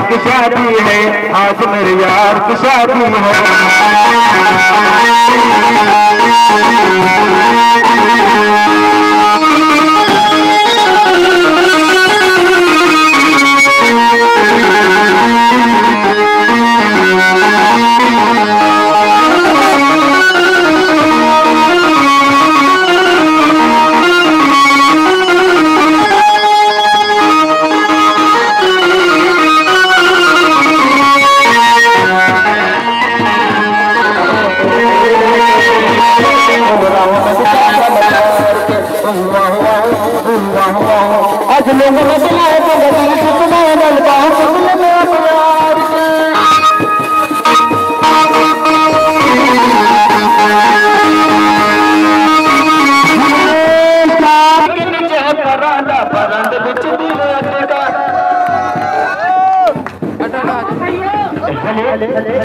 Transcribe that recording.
की शादी है, आज मेरे यार की शादी है। आज लोगों ने दिलाए तो गली सुना गलता सुन में प्यार के नीचे परांदा परंद बिच दिल अटका